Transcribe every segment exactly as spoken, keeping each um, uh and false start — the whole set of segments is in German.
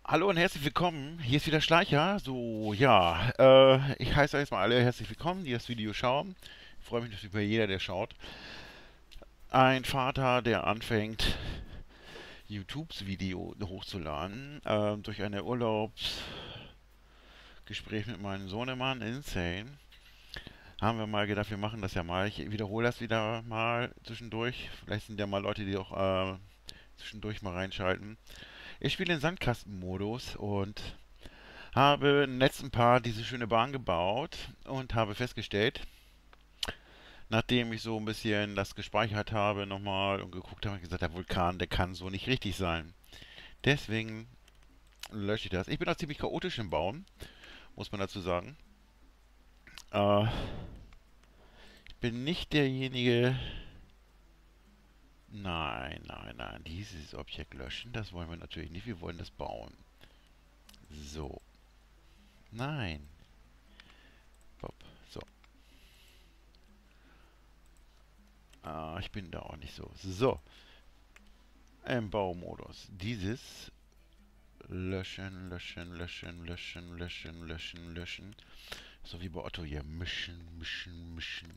Hallo und herzlich willkommen. Hier ist wieder Schleicher. So, ja, äh, ich heiße euch mal alle herzlich willkommen, die das Video schauen. Ich freue mich natürlich über jeder, der schaut. Ein Vater, der anfängt, YouTubes Video hochzuladen, äh, durch ein Urlaubsgespräch mit meinem Sohnemann, Insane, haben wir mal gedacht, wir machen das ja mal. Ich wiederhole das wieder mal zwischendurch. Vielleicht sind ja mal Leute, die auch äh, zwischendurch mal reinschalten. Ich spiele den Sandkastenmodus und habe im letzten Part diese schöne Bahn gebaut und habe festgestellt, nachdem ich so ein bisschen das gespeichert habe nochmal und geguckt habe, gesagt, der Vulkan, der kann so nicht richtig sein. Deswegen lösche ich das. Ich bin auch ziemlich chaotisch im Bauen, muss man dazu sagen. Äh, ich bin nicht derjenige. Nein, nein, nein. Dieses Objekt löschen, das wollen wir natürlich nicht. Wir wollen das bauen. So. Nein. Bob. So. Ah, ich bin da auch nicht so. So. Im Baumodus. Dieses löschen, löschen, löschen, löschen, löschen, löschen, löschen. So wie bei Otto hier. Mischen, mischen, mischen.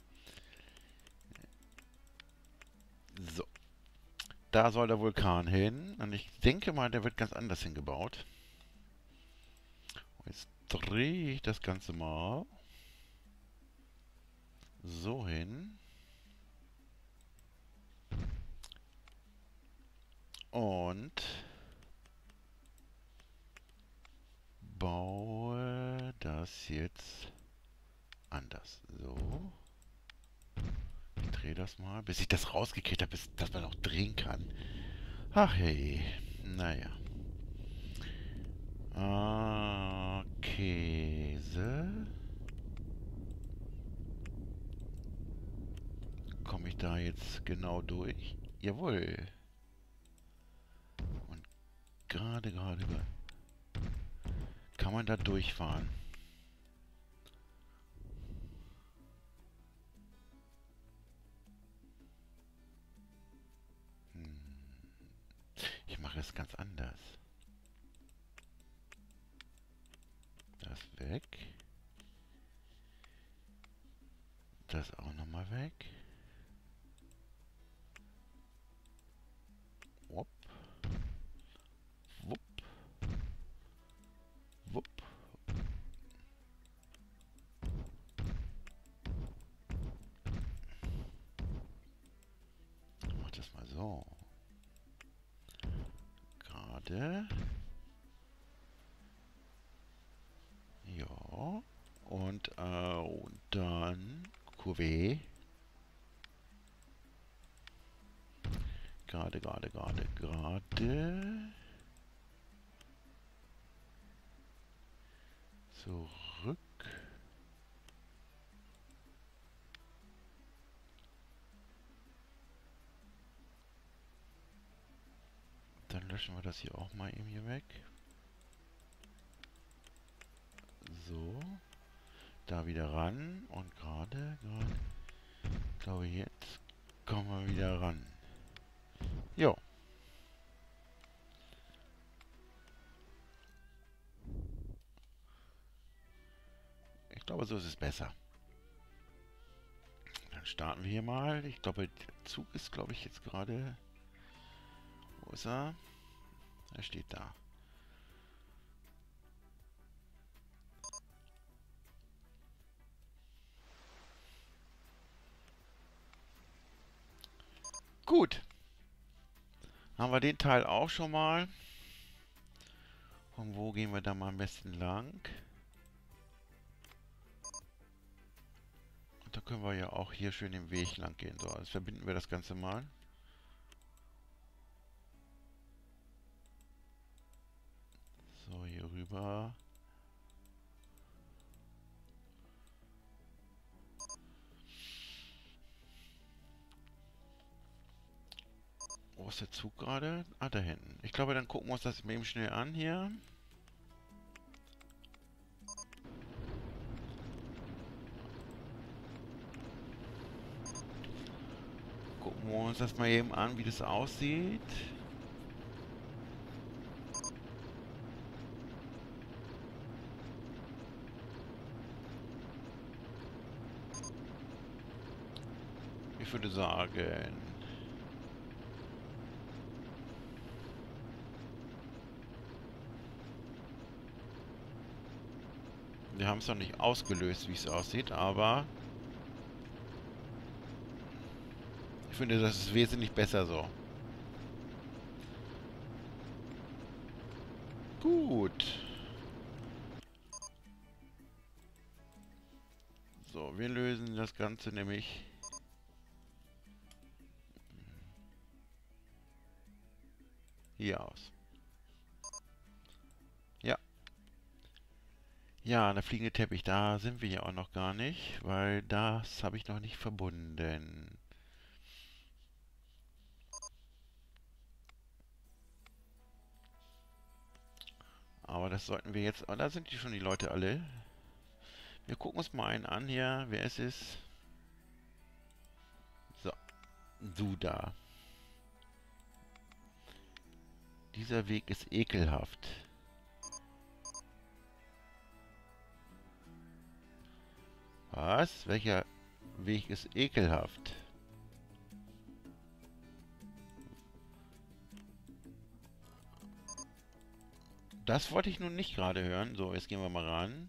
So. Da soll der Vulkan hin. Und ich denke mal, der wird ganz anders hingebaut. Jetzt drehe ich das Ganze mal so hin. Und baue das jetzt anders. So. Ich drehe das mal, bis ich das rausgekriegt habe, bis dass man auch drehen kann. Ach hey. Naja. Ah, Käse. Komme ich da jetzt genau durch? Jawohl. Und gerade, gerade, gerade. Kann man da durchfahren? Hm. Ich mache es ganz anders. Das weg. Das auch nochmal weg. Wupp. Wupp. Wupp. Ich mach das mal so. Gerade. Ja. Und, äh, und dann Kurve. Gerade, gerade, gerade, gerade. Zurück. Dann löschen wir das hier auch mal eben hier weg. So. Da wieder ran. Und gerade, gerade. Ich glaube, jetzt kommen wir wieder ran. Jo. Ich glaube, so ist es besser. Dann starten wir hier mal. Ich glaube, der Zug ist, glaube ich, jetzt gerade... Wo ist er? Er steht da. Gut. Haben wir den Teil auch schon mal. Von wo gehen wir da mal am besten lang? Und da können wir ja auch hier schön den Weg lang gehen. So, jetzt verbinden wir das Ganze mal. So, hier rüber. Wo ist der Zug gerade? Ah, da hinten. Ich glaube, dann gucken wir uns das eben schnell an hier. Gucken wir uns das mal eben an, wie das aussieht. würde sagen... Wir haben es noch nicht ausgelöst, wie es aussieht, aber... Ich finde, das ist wesentlich besser so. Gut. So, wir lösen das Ganze nämlich... hier aus. Ja. Ja, der fliegende Teppich, da sind wir ja auch noch gar nicht, weil das habe ich noch nicht verbunden. Aber das sollten wir jetzt... Oh, da sind die schon die Leute alle. Wir gucken uns mal einen an hier. Wer ist es? So, du da. Dieser Weg ist ekelhaft. Was? Welcher Weg ist ekelhaft? Das wollte ich nun nicht gerade hören. So, jetzt gehen wir mal ran.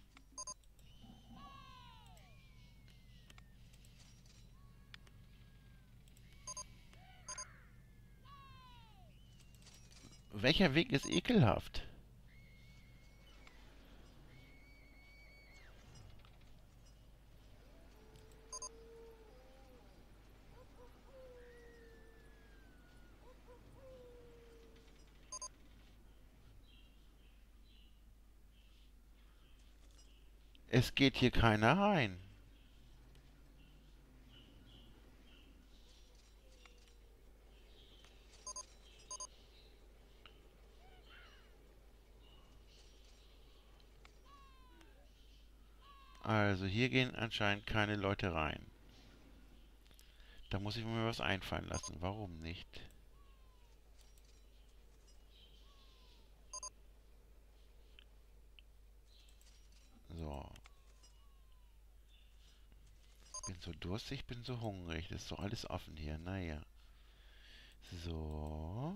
Welcher Weg ist ekelhaft? Es geht hier keiner rein. Also hier gehen anscheinend keine Leute rein. Da muss ich mir was einfallen lassen. Warum nicht? So. Ich bin so durstig, ich bin so hungrig. Das ist doch alles offen hier. Naja. So.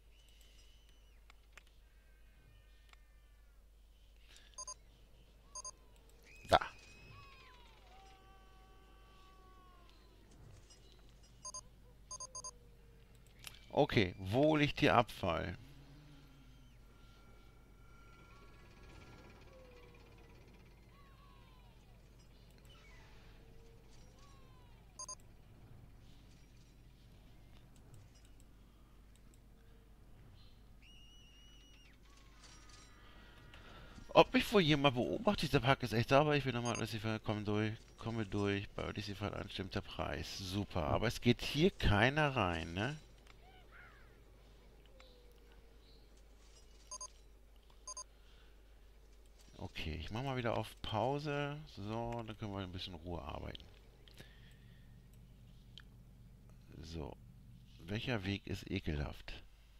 Da. Okay, wo liegt hier Abfall? Ob mich wohl jemand beobachtet, dieser Park ist echt sauber. Ich will nochmal Odyssey komme durch, komme durch. Bei Odyssey ein bestimmter Preis. Super, aber es geht hier keiner rein, ne? Okay, ich mache mal wieder auf Pause. So, dann können wir ein bisschen Ruhe arbeiten. So, welcher Weg ist ekelhaft?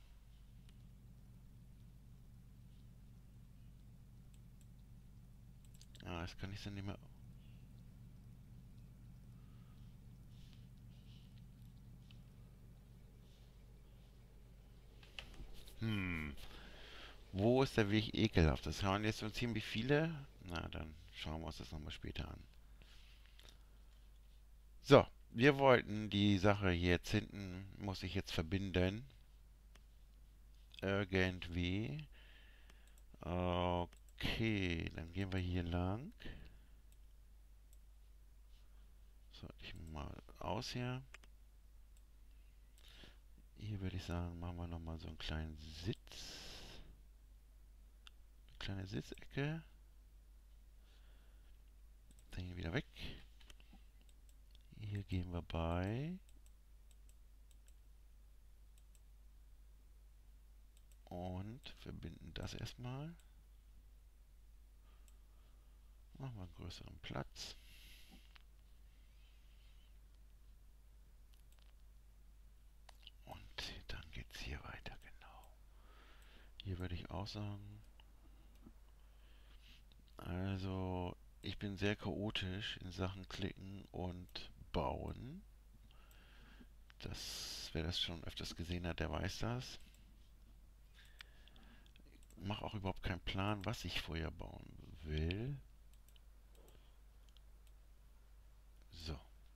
Ah, das kann ich dann nicht mehr... Hm, wo ist der Weg ekelhaft? Das waren jetzt so ziemlich viele. Na, dann schauen wir uns das nochmal später an. So, wir wollten die Sache hier jetzt hinten, muss ich jetzt verbinden. Irgendwie. Okay, dann gehen wir hier lang. So, ich mal aus hier. Hier würde ich sagen, machen wir nochmal so einen kleinen Sitz. Eine kleine Sitzecke. Dann hier wieder weg. Hier gehen wir bei. Und verbinden das erstmal. Machen wir einen größeren Platz. Und dann geht es hier weiter, genau. Hier würde ich auch sagen, also ich bin sehr chaotisch in Sachen Klicken und Bauen. Das, wer das schon öfters gesehen hat, der weiß das. Ich mache auch überhaupt keinen Plan, was ich vorher bauen will. So.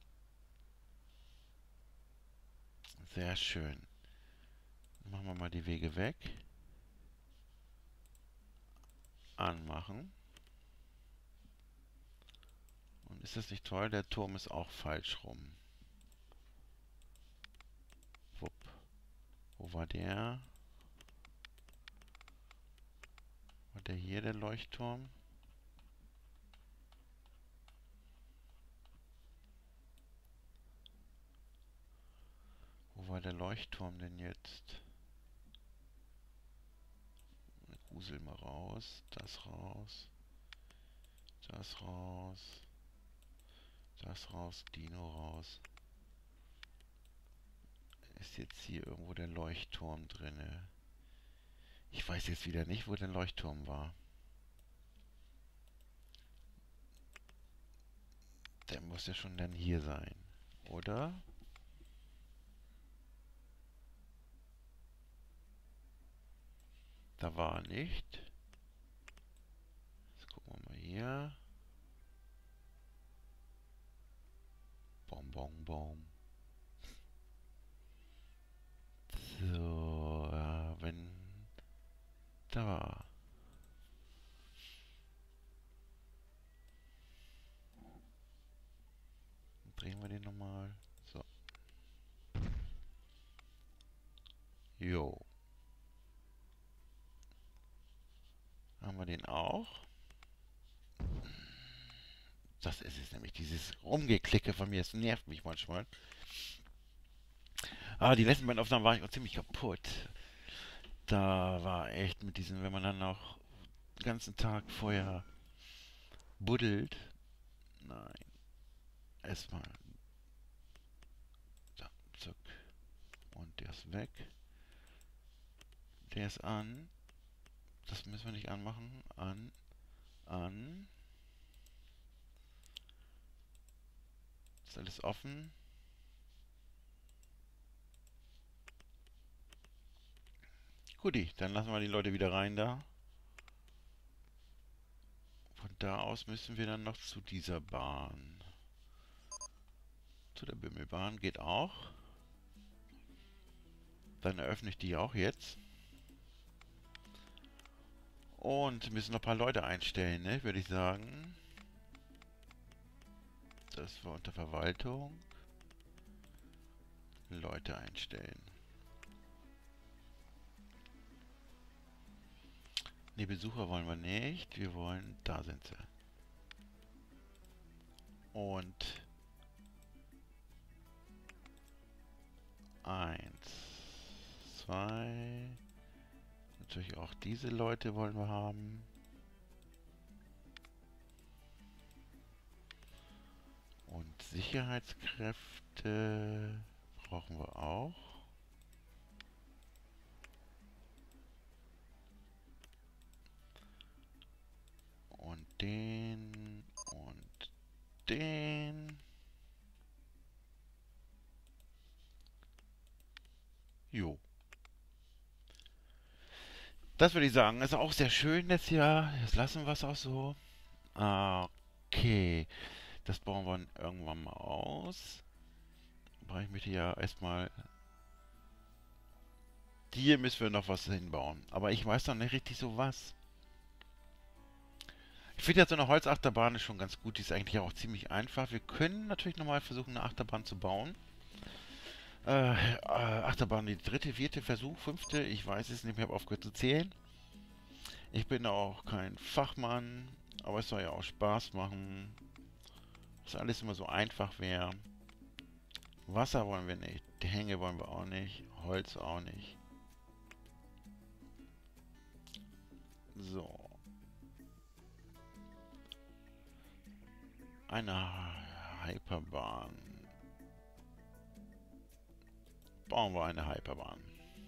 Sehr schön. Machen wir mal die Wege weg. Anmachen. Und ist das nicht toll? Der Turm ist auch falsch rum. Wupp. Wo war der? War der hier, der Leuchtturm? Wo war der Leuchtturm denn jetzt? Grusel mal raus. Das raus. Das raus. Das raus. Dino raus. Ist jetzt hier irgendwo der Leuchtturm drinne? Ich weiß jetzt wieder nicht, wo der Leuchtturm war. Der muss ja schon dann hier sein, oder? Da war er nicht. Jetzt gucken wir mal hier. Bom, bom, bom. So, ja, wenn... Da war er. Drehen wir den nochmal. So. Jo. Haben wir den auch? Das ist es nämlich, dieses Rumgeklicke von mir, das nervt mich manchmal. Aber die letzten beiden Aufnahmen waren ich auch ziemlich kaputt. Da war echt mit diesen, wenn man dann noch den ganzen Tag vorher buddelt. Nein. Erstmal. Da, zack. Und der ist weg. Der ist an. Das müssen wir nicht anmachen. An. An. Ist alles offen. Guti, dann lassen wir die Leute wieder rein da. Von da aus müssen wir dann noch zu dieser Bahn. Zu der Bimmelbahn geht auch. Dann eröffne ich die auch jetzt. Und müssen noch ein paar Leute einstellen, ne, würde ich sagen. Das war unter Verwaltung. Leute einstellen. Ne, Besucher wollen wir nicht. Wir wollen... Da sind sie. Und... Eins. Zwei. Natürlich auch diese Leute wollen wir haben. Und Sicherheitskräfte brauchen wir auch. Und den und den. Jo. Das würde ich sagen, ist auch sehr schön das Jahr. Jetzt lassen wir es auch so. Okay. Das bauen wir irgendwann mal aus. Aber ich möchte ja erstmal... Hier müssen wir noch was hinbauen. Aber ich weiß noch nicht richtig so was. Ich finde ja so eine Holzachterbahn ist schon ganz gut. Die ist eigentlich auch ziemlich einfach. Wir können natürlich nochmal versuchen, eine Achterbahn zu bauen. Äh, äh, Achterbahn, die dritte, vierte Versuch, fünfte. Ich weiß es nicht mehr, ich habe aufgehört zu zählen. Ich bin auch kein Fachmann. Aber es soll ja auch Spaß machen. Dass alles immer so einfach wäre. Wasser wollen wir nicht. Die Hänge wollen wir auch nicht. Holz auch nicht. So. Eine Hyperbahn. Bauen wir eine Hyperbahn.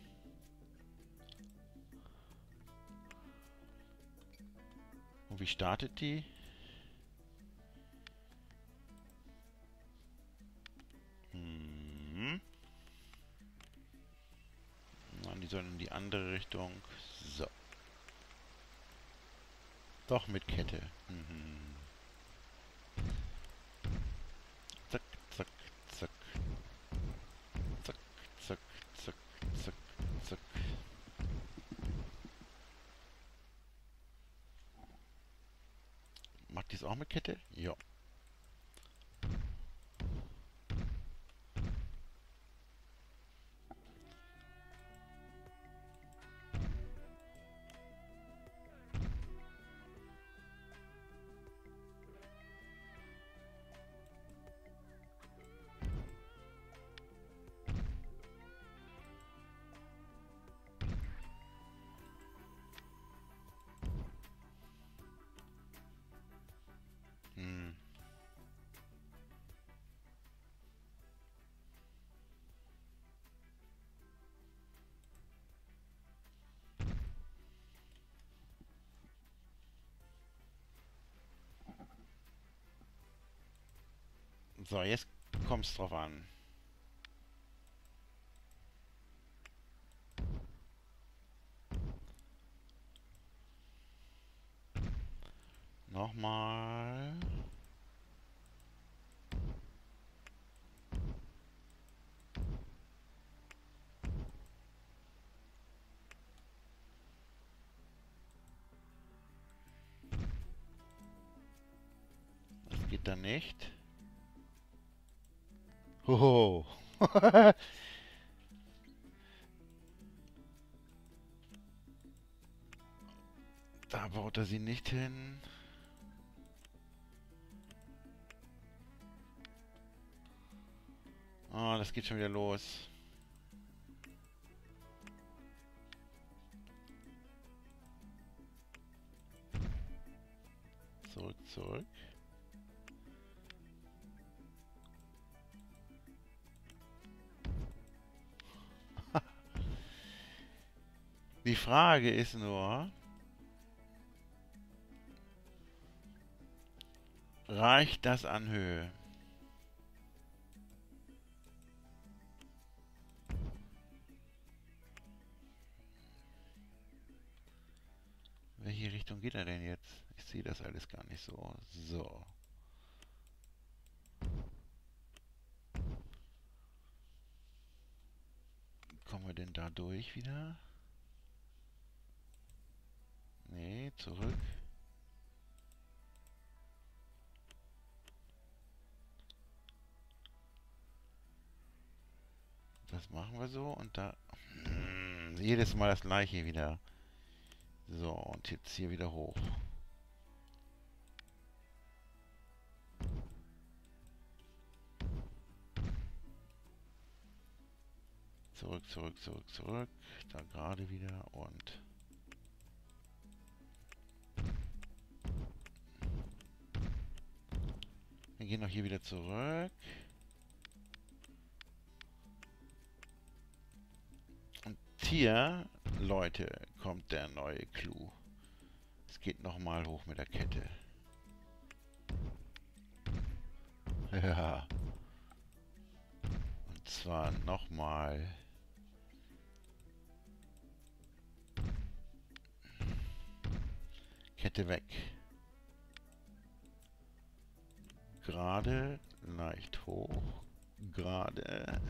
Und wie startet die? Hm. Richtung. So. Doch mit Kette. Mhm. Zack, zack, zack. Zack, zack, zack, zack, zack. Macht dies auch mit Kette? Ja. Hm. So, jetzt kommt es drauf an. Nochmal. Das geht dann nicht. Hoho. Da baut er sie nicht hin. Oh, das geht schon wieder los. Zurück, zurück. Die Frage ist nur, reicht das an Höhe? Welche Richtung geht er denn jetzt? Ich sehe das alles gar nicht so. So. Kommen wir denn da durch wieder? Nee, zurück. Das machen wir so und da... Hm, jedes Mal das gleiche wieder. So, und jetzt hier wieder hoch. Zurück, zurück, zurück, zurück. Da gerade wieder und... Wir gehen noch hier wieder zurück. Und hier, Leute, kommt der neue Clou. Es geht nochmal hoch mit der Kette. Ja. Und zwar nochmal. Kette weg. Gerade, leicht hoch. Gerade.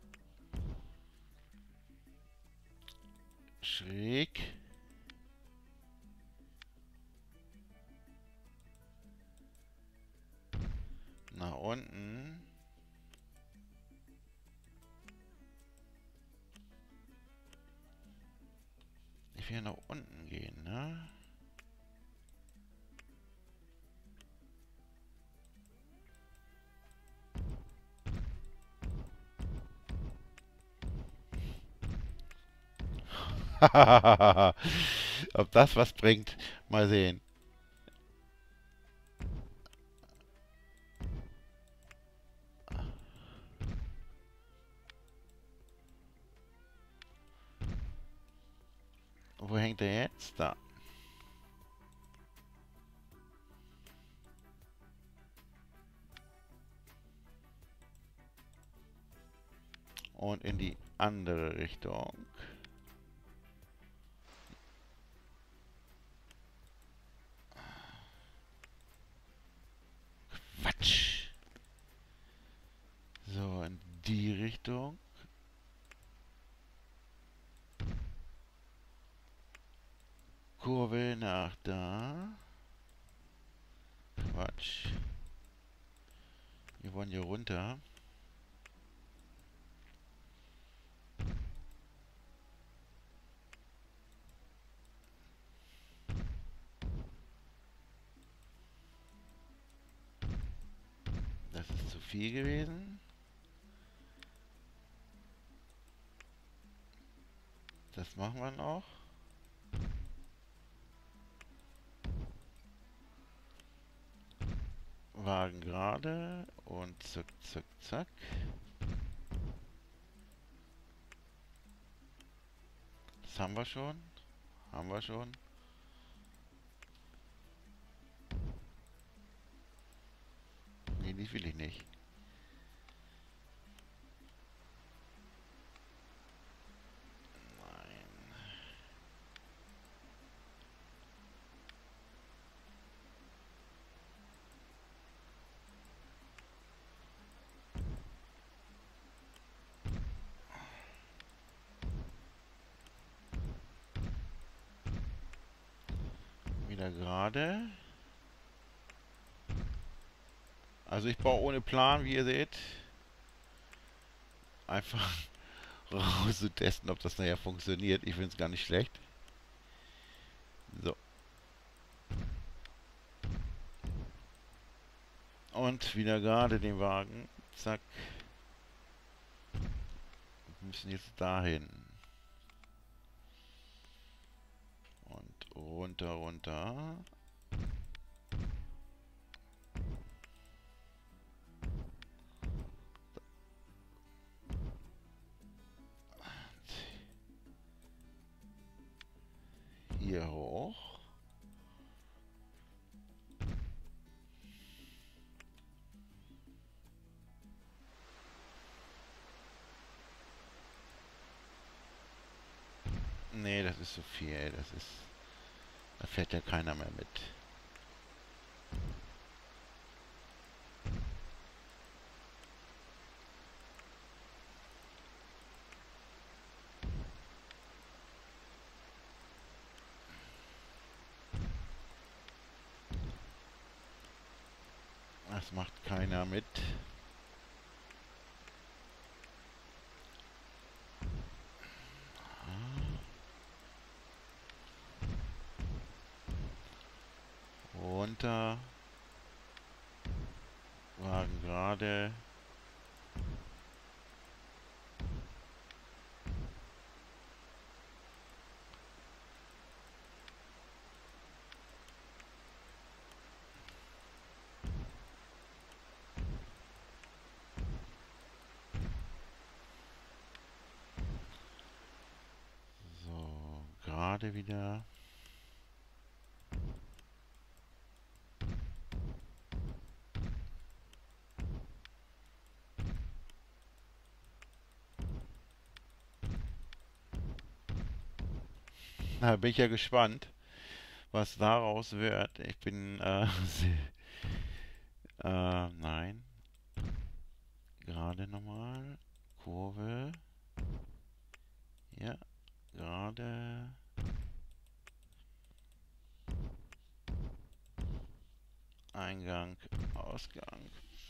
Schräg. Nach unten. Ich will nach unten gehen, ne? Ob das was bringt, mal sehen. Wo hängt er jetzt? Da. Und in die andere Richtung. Achtung. Kurve nach da. Quatsch. Wir wollen hier runter. Das ist zu viel gewesen. Das machen wir noch. Wagen gerade und zack, zack, zack. Das haben wir schon. Haben wir schon. Nee, die will ich nicht. Nein. Wieder gerade. Also ich baue ohne Plan, wie ihr seht. Einfach raus zu testen, ob das nachher funktioniert. Ich finde es gar nicht schlecht. So. Und wieder gerade den Wagen. Zack. Wir müssen jetzt dahin. Und runter, runter. Hier hoch. Nee, das ist zu viel. Das ist. Da fährt ja keiner mehr mit. Das macht keiner mit. Runter. Wagen gerade. So, gerade wieder. Na, bin ich ja gespannt, was daraus wird. Ich bin, äh, äh, nein. Gerade nochmal. Kurve. Ja, gerade. Eingang, Ausgang.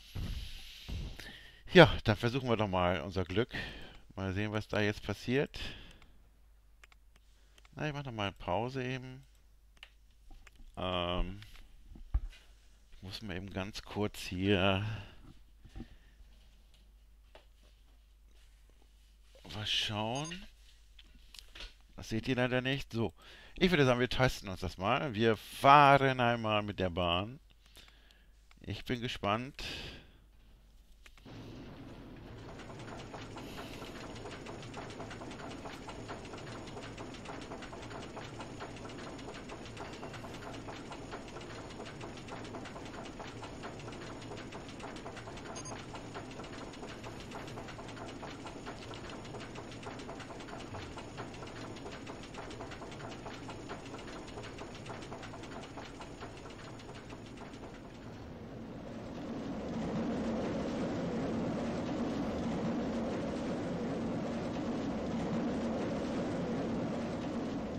Ja, dann versuchen wir doch mal unser Glück. Mal sehen, was da jetzt passiert. Na, ich mache noch mal Pause eben. Ähm, ich muss mal eben ganz kurz hier was schauen. Das seht ihr leider nicht. So, ich würde sagen, wir testen uns das mal. Wir fahren einmal mit der Bahn. Ich bin gespannt.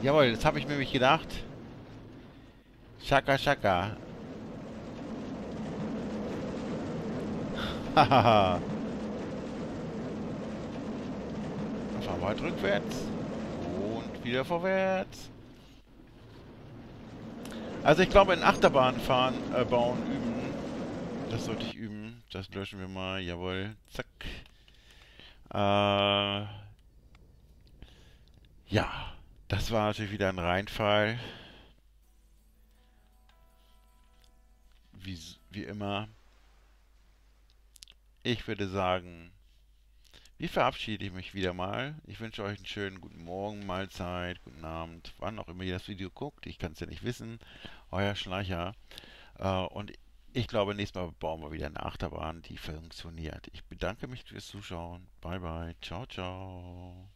Jawohl, das habe ich mir nämlich gedacht. Schaka, schaka. Hahaha. Dann fahren wir halt rückwärts. Und wieder vorwärts. Also ich glaube in Achterbahn fahren, äh, bauen, üben. Das sollte ich üben. Das löschen wir mal. Jawohl. Zack. Äh, ja. Das war natürlich wieder ein Reinfall. Wie, wie immer. Ich würde sagen, wie verabschiede ich mich wieder mal? Ich wünsche euch einen schönen guten Morgen, Mahlzeit, guten Abend, wann auch immer ihr das Video guckt. Ich kann es ja nicht wissen. Euer Schleicher. Äh, und ich glaube, nächstes Mal bauen wir wieder eine Achterbahn, die funktioniert. Ich bedanke mich fürs Zuschauen. Bye bye. Ciao, ciao.